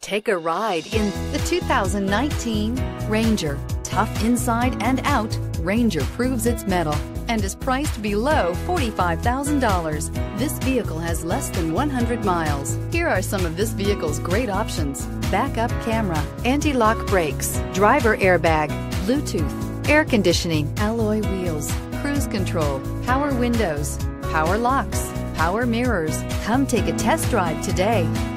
Take a ride in the 2019 Ranger. Tough inside and out, Ranger proves its mettle and is priced below $45,000. This vehicle has less than 100 miles. Here are some of this vehicle's great options: backup camera, anti-lock brakes, driver airbag, Bluetooth, air conditioning, alloy wheels, cruise control, power windows, power locks, power mirrors. Come take a test drive today.